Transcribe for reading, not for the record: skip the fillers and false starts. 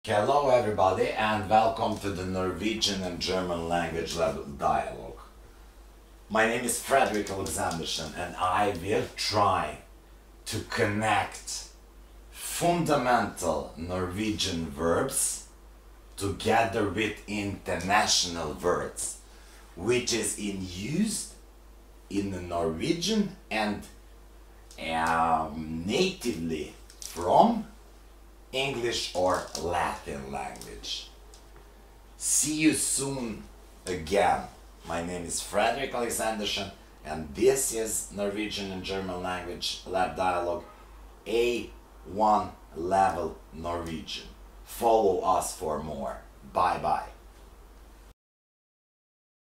Hello everybody and welcome to the Norwegian and German language level dialogue. My name is Fredrik Alexandersen and I will try to connect fundamental Norwegian verbs together with international words which is in use in the Norwegian and natively from English or Latin language. See you soon again. My name is Fredrik Alexandersen and this is Norwegian and German language lab dialogue A1 level Norwegian. Follow us for more. Bye bye.